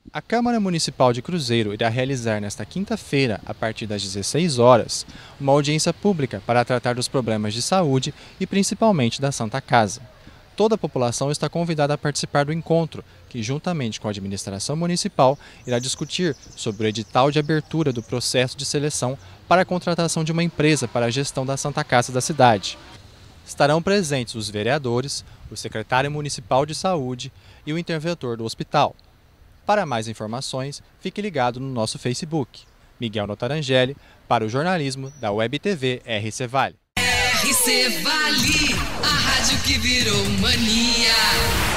A Câmara Municipal de Cruzeiro irá realizar nesta quinta-feira, a partir das 16 horas, uma audiência pública para tratar dos problemas de saúde e principalmente da Santa Casa. Toda a população está convidada a participar do encontro, que, juntamente com a administração municipal, irá discutir sobre o edital de abertura do processo de seleção para a contratação de uma empresa para a gestão da Santa Casa da cidade. Estarão presentes os vereadores, o secretário municipal de saúde e o interventor do hospital. Para mais informações, fique ligado no nosso Facebook. Miguel Notarangeli, para o jornalismo da Web TV RC Vale. RC Vale, a rádio que virou mania.